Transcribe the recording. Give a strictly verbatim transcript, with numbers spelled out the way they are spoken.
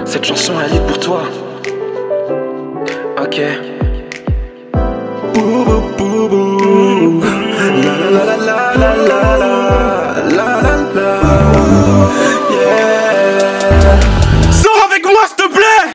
Cette chanson elle est pour toi. Ok. Bou, bou, bou, bou. La la la la la la la.